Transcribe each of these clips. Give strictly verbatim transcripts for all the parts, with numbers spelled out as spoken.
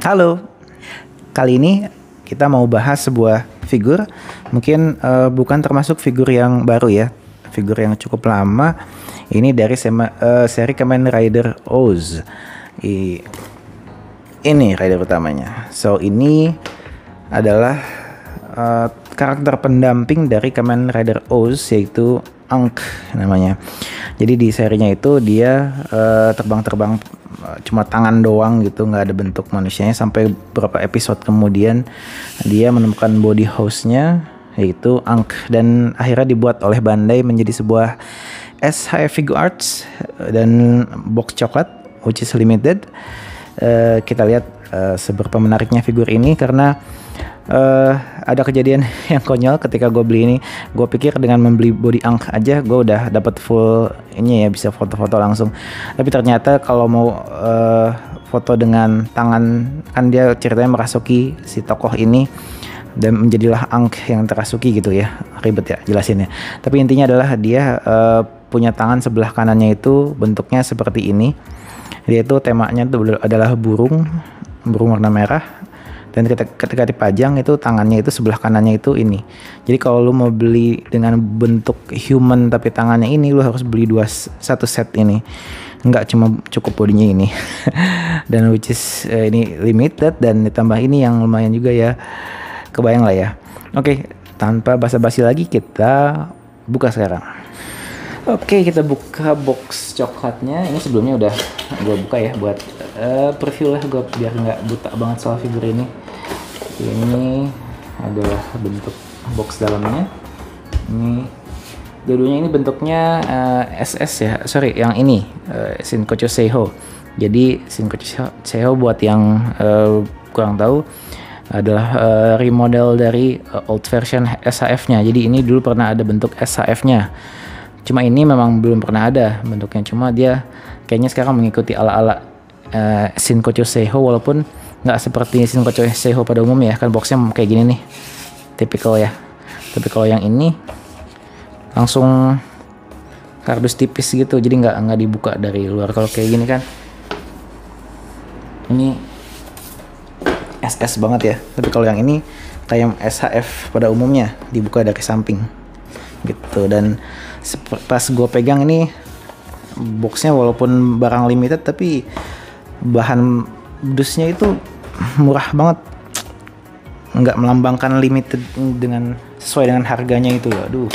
Halo, kali ini kita mau bahas sebuah figur, mungkin uh, bukan termasuk figur yang baru ya, figur yang cukup lama. Ini dari sema, uh, seri Kamen Rider Oz. I, ini rider utamanya. So ini adalah uh, karakter pendamping dari Kamen Rider Oz, yaitu Ankh namanya. Jadi di serinya itu dia uh, terbang-terbang cuma tangan doang gitu, nggak ada bentuk manusianya, sampai beberapa episode kemudian dia menemukan body house-nya yaitu Ankh, dan akhirnya dibuat oleh Bandai menjadi sebuah S H F Figure Arts dan box coklat which is limited. Uh, kita lihat uh, seberapa menariknya figur ini karena Uh, ada kejadian yang konyol ketika gue beli ini. Gue pikir dengan membeli body Ankh aja gue udah dapat full ini ya, bisa foto-foto langsung. Tapi ternyata kalau mau uh, foto dengan tangan, kan dia ceritanya merasuki si tokoh ini dan menjadilah Ankh yang terasuki gitu ya. Ribet ya jelasinnya. Tapi intinya adalah dia uh, punya tangan sebelah kanannya itu bentuknya seperti ini. Dia itu temanya itu adalah burung, burung warna merah. Dan ketika dipajang itu tangannya itu sebelah kanannya itu ini. Jadi kalau lu mau beli dengan bentuk human tapi tangannya ini, lu harus beli dua satu set ini. Nggak cuma cukup bodinya ini. Dan which is uh, ini limited, dan ditambah ini yang lumayan juga ya. Kebayang lah ya. Oke, tanpa basa-basi lagi kita buka sekarang. Oke, kita buka box coklatnya. Ini sebelumnya udah gue buka ya buat uh, preview lah gue biar nggak buta banget soal figur ini. Ini adalah bentuk box dalamnya. Ini dulunya ini bentuknya uh, S S ya, sorry yang ini uh, Shinkocho Seiho. Jadi Shinkocho Seiho buat yang uh, kurang tahu adalah uh, remodel dari uh, old version S H F-nya. Jadi ini dulu pernah ada bentuk S H F-nya. Cuma ini memang belum pernah ada bentuknya. Cuma dia kayaknya sekarang mengikuti ala-ala uh, Shinkocho Seiho, walaupun nggak seperti Shinkocho Seiho pada umumnya ya, kan boxnya kayak gini nih, tipikal ya. Tapi kalau yang ini langsung kardus tipis gitu, jadi nggak nggak dibuka dari luar. Kalau kayak gini kan ini S S banget ya. Tapi kalau yang ini kayak S H F pada umumnya, dibuka dari samping gitu. Dan pas gue pegang ini boxnya walaupun barang limited, tapi bahan dusnya itu murah banget, nggak melambangkan limited dengan sesuai dengan harganya itu. Aduh,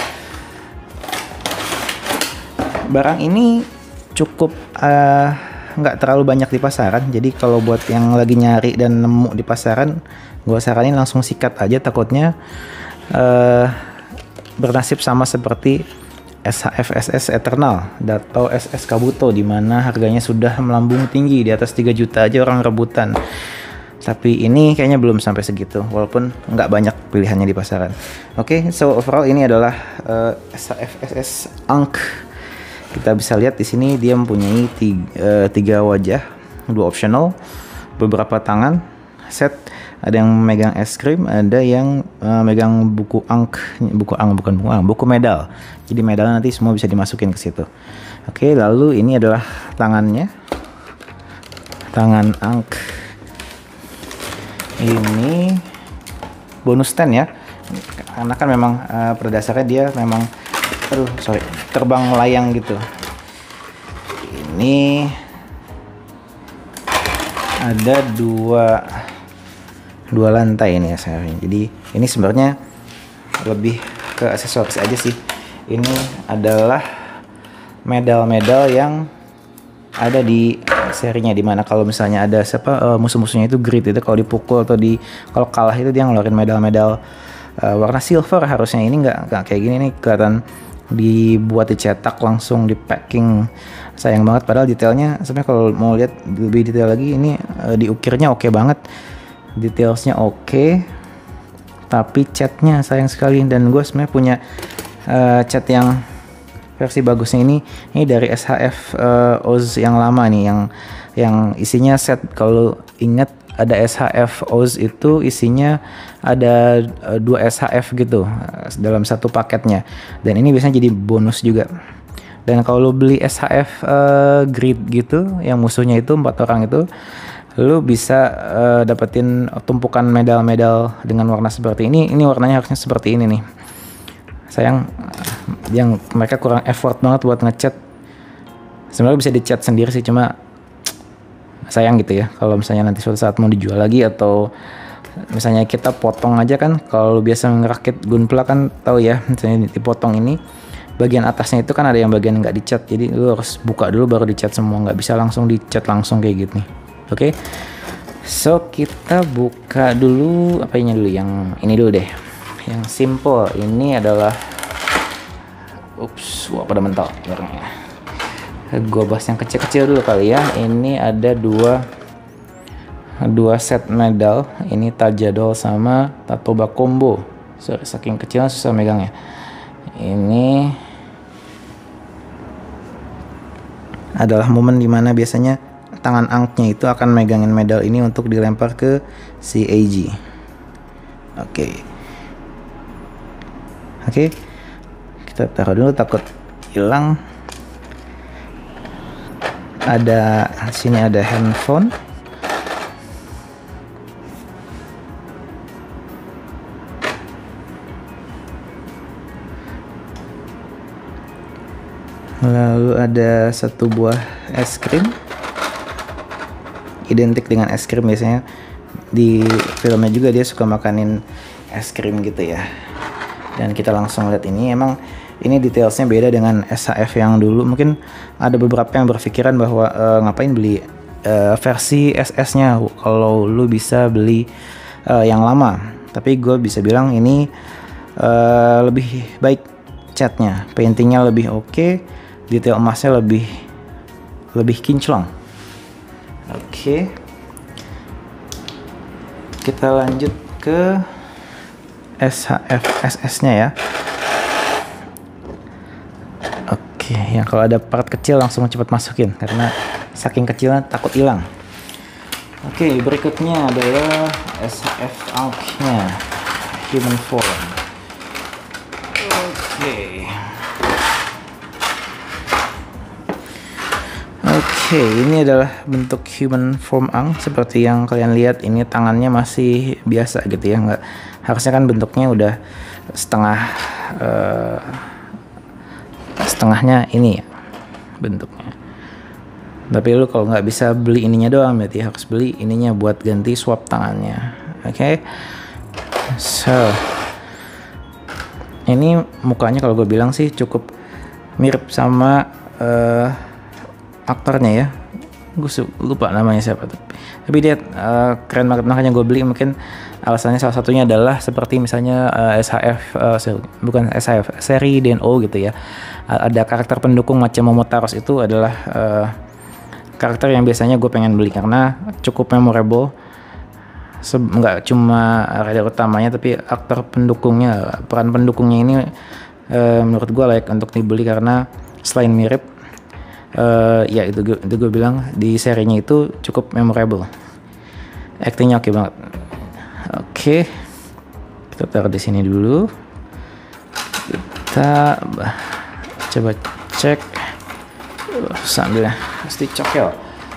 barang ini cukup uh, nggak terlalu banyak di pasaran. Jadi kalau buat yang lagi nyari dan nemu di pasaran, gue saranin langsung sikat aja, takutnya uh, bernasib sama seperti S H F S S Eternal atau S S Kabuto, di mana harganya sudah melambung tinggi di atas tiga juta aja orang rebutan. Tapi ini kayaknya belum sampai segitu, walaupun nggak banyak pilihannya di pasaran. Oke, okay, so overall ini adalah uh, S H F S S Ankh. Kita bisa lihat di sini dia mempunyai tiga, uh, tiga wajah, dua optional, beberapa tangan, set. Ada yang megang es krim, ada yang uh, megang buku Ankh, buku Ankh bukan buku Ankh, buku medal. Jadi medal nanti semua bisa dimasukin ke situ. Oke, lalu ini adalah tangannya, tangan Ankh. Ini bonus stand ya, karena kan memang uh, pada dasarnya dia memang, aduh sorry, terbang melayang gitu. Ini ada dua dua lantai ini ya saya. Jadi ini sebenarnya lebih ke aksesoris aja sih. Ini adalah medal-medal yang ada di serinya, dimana kalau misalnya ada siapa uh, musuh-musuhnya itu grid itu, kalau dipukul atau di kalau kalah itu dia ngeluarin medal-medal uh, warna silver. Harusnya ini nggak nggak kayak gini nih, kelihatan dibuat dicetak langsung di packing. Sayang banget, padahal detailnya sebenarnya kalau mau lihat lebih detail lagi ini uh, diukirnya oke banget. Detailsnya oke, okay, tapi catnya sayang sekali. Dan gue sebenarnya punya uh, cat yang versi bagusnya ini. Ini dari S H F uh, Oz yang lama nih, yang yang isinya set. Kalau ingat ada S H F Oz itu isinya ada uh, dua S H F gitu uh, dalam satu paketnya. Dan ini biasanya jadi bonus juga. Dan kalau lo beli S H F uh, grid gitu, yang musuhnya itu empat orang itu, lu bisa uh, dapetin tumpukan medal-medal dengan warna seperti ini. Ini warnanya harusnya seperti ini nih. Sayang yang mereka kurang effort banget buat ngecat. Sebenarnya bisa dicat sendiri sih, cuma sayang gitu ya kalau misalnya nanti suatu saat mau dijual lagi, atau misalnya kita potong aja kan. Kalau biasa ngerakit gunpla kan tahu ya, misalnya dipotong ini bagian atasnya itu kan ada yang bagian nggak dicat, jadi lu harus buka dulu baru dicat semua, nggak bisa langsung dicat langsung kayak gitu nih. Oke, okay? So kita buka dulu apa ini dulu, yang ini dulu deh, yang simple. Ini adalah ups, wah pada mental warnanya. Gue bahas yang kecil-kecil dulu kali ya. Ini ada dua dua set medal, ini Tajadol sama Tatoba Combo. Sorry, saking kecilnya susah megangnya. Ini adalah momen dimana biasanya tangan angknya itu akan megangin medal ini untuk dilempar ke si A G. Oke, okay. oke, okay. Kita taruh dulu takut hilang. Ada sini ada handphone. Lalu ada satu buah es krim, identik dengan es krim, biasanya di filmnya juga dia suka makanin es krim gitu ya. Dan kita langsung lihat ini, emang ini detailsnya beda dengan S H F yang dulu. Mungkin ada beberapa yang berpikiran bahwa e, ngapain beli e, versi S S-nya kalau lu bisa beli e, yang lama. Tapi gue bisa bilang ini e, lebih baik catnya, paintingnya lebih oke. Okay, detail emasnya lebih lebih kinclong. Oke, okay. Kita lanjut ke S H F S S-nya ya. Oke, okay. Yang kalau ada part kecil langsung cepat masukin karena saking kecilnya takut hilang. Oke, okay, berikutnya adalah S H F Ankh-nya, Human Form. Oke. Okay. Oke, okay, ini adalah bentuk human form Ankh seperti yang kalian lihat. Ini tangannya masih biasa gitu ya, nggak, harusnya kan bentuknya udah setengah uh, setengahnya ini ya bentuknya. Tapi lu kalau nggak bisa beli ininya doang, berarti harus beli ininya buat ganti swap tangannya. Oke, okay? So ini mukanya kalau gue bilang sih cukup mirip sama uh, aktornya ya, gue lupa namanya siapa tuh, tapi dia uh, keren banget, makanya gue beli. Mungkin alasannya salah satunya adalah seperti misalnya uh, S H F uh, sorry, bukan S H F, seri D N O gitu ya, uh, ada karakter pendukung macam Momotaros, itu adalah uh, karakter yang biasanya gue pengen beli karena cukup memorable. Nggak cuma rider utamanya tapi aktor pendukungnya, peran pendukungnya ini uh, menurut gue layak untuk dibeli karena selain mirip, Uh, ya itu gue, itu gue bilang di serinya itu cukup memorable, actingnya oke okay banget. Oke, okay. Kita taruh di sini dulu. Kita coba cek uh, sambil pasti cokel.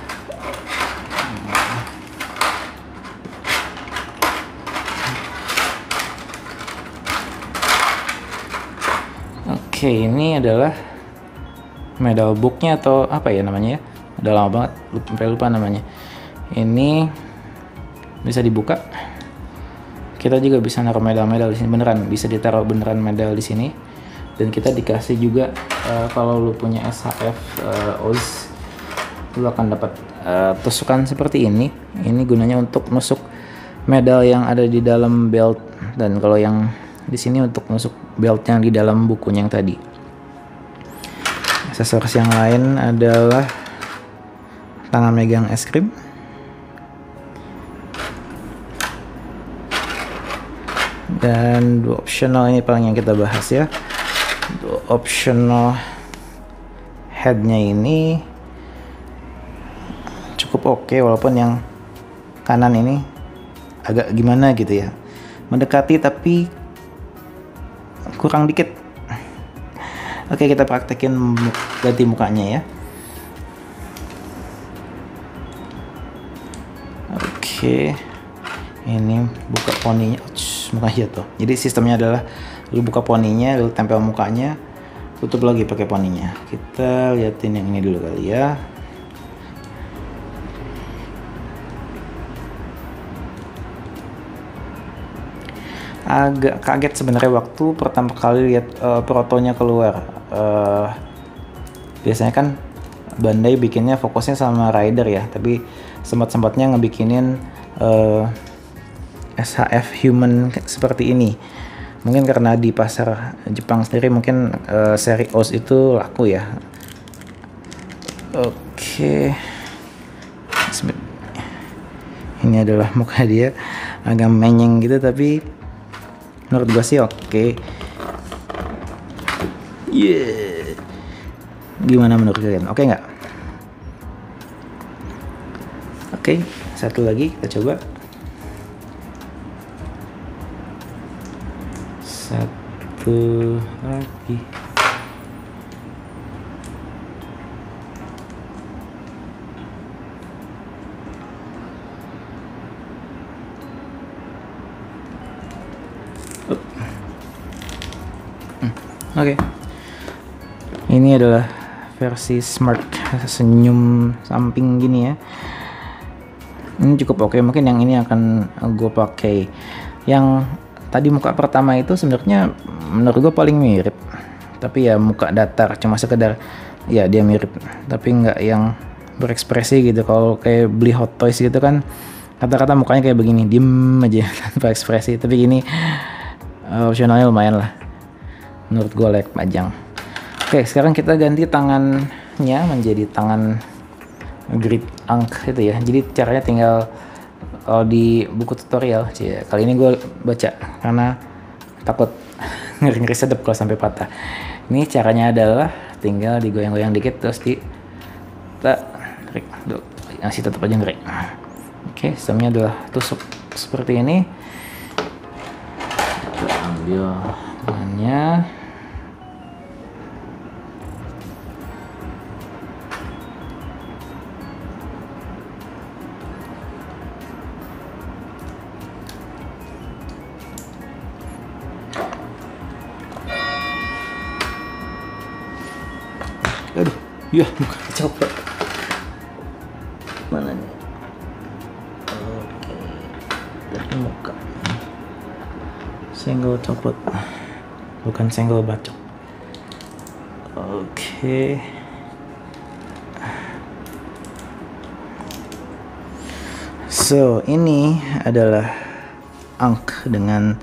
Oke, okay, ini adalah medal booknya atau apa ya namanya ya, udah lama banget lupa, sampai lupa namanya. Ini bisa dibuka, kita juga bisa naruh medal-medal di sini, beneran bisa ditaruh beneran medal di sini. Dan kita dikasih juga uh, kalau lu punya S H F uh, O I S, lu akan dapat uh, tusukan seperti ini. Ini gunanya untuk nusuk medal yang ada di dalam belt, dan kalau yang di sini untuk nusuk belt yang di dalam bukunya yang tadi. Aksesoris yang lain adalah tangan megang es krim, dan dua optional ini paling yang kita bahas ya. Dua optional headnya ini cukup oke okay, walaupun yang kanan ini agak gimana gitu ya, mendekati tapi kurang dikit. Oke, kita praktekin ganti mukanya ya. Oke, ini buka poninya, mukanya jatuh. Jadi sistemnya adalah lu buka poninya, lu tempel mukanya, tutup lagi pakai poninya. Kita liatin yang ini dulu kali ya. Agak kaget sebenarnya waktu pertama kali lihat uh, protonya keluar. Uh, biasanya kan Bandai bikinnya fokusnya sama rider ya, tapi sempat-sempatnya ngebikinin uh, S H F human seperti ini. Mungkin karena di pasar Jepang sendiri mungkin uh, seri Oz itu laku ya. Oke, ini adalah muka dia, agak menyeng gitu, tapi menurut gue sih oke. Okay. Yeah. Gimana menurut kalian? Oke okay nggak? Oke, okay, satu lagi kita coba. Satu lagi. Oke, okay. Ini adalah versi smart senyum samping gini ya. Ini cukup oke. Okay. Mungkin yang ini akan gue pakai. Yang tadi muka pertama itu sebenarnya menurut gue paling mirip. Tapi ya muka datar, cuma sekedar ya dia mirip. Tapi nggak yang berekspresi gitu. Kalau kayak beli Hot Toys gitu kan, kata-kata mukanya kayak begini, diem aja tanpa ekspresi. Tapi gini opsionalnya lumayan lah. Menurut gue layak pajang. Oke, sekarang kita ganti tangannya menjadi tangan grip Ankh itu ya. Jadi caranya tinggal kalau di buku tutorial, cie, kali ini gue baca karena takut ngeri-ngeri sedep kalau sampai patah. Ini caranya adalah tinggal digoyang-goyang dikit terus di kita tarik, masih tetap aja ngeri. Oke, sistemnya adalah tusuk seperti ini. Kita ambil tangannya. Aduh, ya muka copot. Mana nih? Oke, dari muka. Senggol copot, bukan senggol bacok. Oke. So, ini adalah Ankh dengan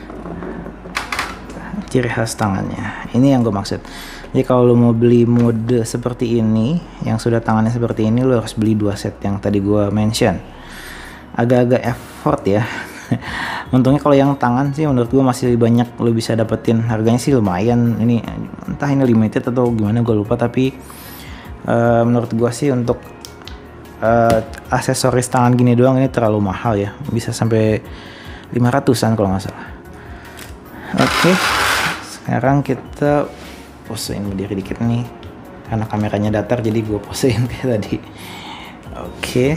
ciri khas tangannya. Ini yang gue maksud. Jadi kalau lo mau beli mode seperti ini, yang sudah tangannya seperti ini, lo harus beli dua set yang tadi gue mention. Agak-agak effort ya. Untungnya kalau yang tangan sih menurut gue masih banyak lo bisa dapetin. Harganya sih lumayan. Ini entah ini limited atau gimana gue lupa. Tapi uh, menurut gue sih untuk uh, aksesoris tangan gini doang ini terlalu mahal ya. Bisa sampai lima ratusan kalau nggak salah. Oke, okay. Sekarang kita posein berdiri dikit nih karena kameranya datar, jadi gue posein kayak tadi. Oke, okay.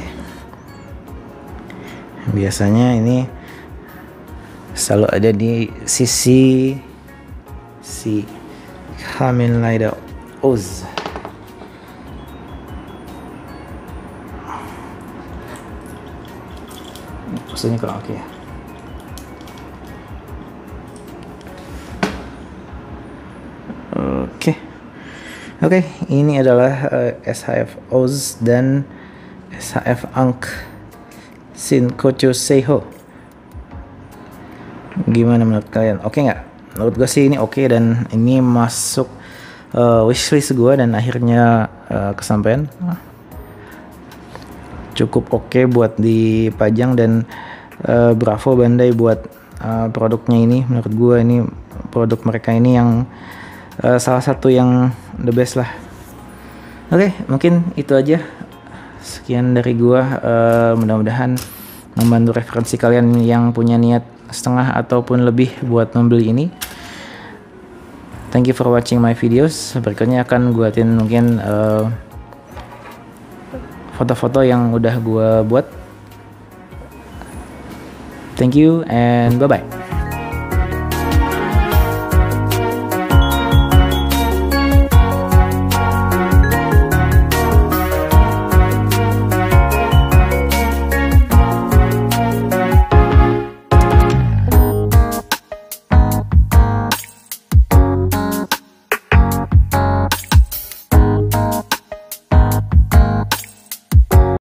Biasanya ini selalu ada di sisi si Kamen Rider Oz. Posenya kurang oke okay ya. Oke, okay. Oke, okay, ini adalah uh, S H F Oz dan S H F Ankh Shinkocho Seiho. Gimana menurut kalian? Oke okay nggak? Menurut gue sih ini oke okay, dan ini masuk uh, wishlist gue dan akhirnya uh, kesampaian. Cukup oke okay buat dipajang dan uh, bravo Bandai buat uh, produknya ini. Menurut gue ini produk mereka ini yang Uh, salah satu yang the best lah. Oke, okay, mungkin itu aja. Sekian dari gua. Uh, mudah-mudahan membantu referensi kalian yang punya niat setengah ataupun lebih buat membeli ini. Thank you for watching my videos. Berikutnya akan gua buatin mungkin foto foto-foto yang udah gua buat. Thank you and bye bye.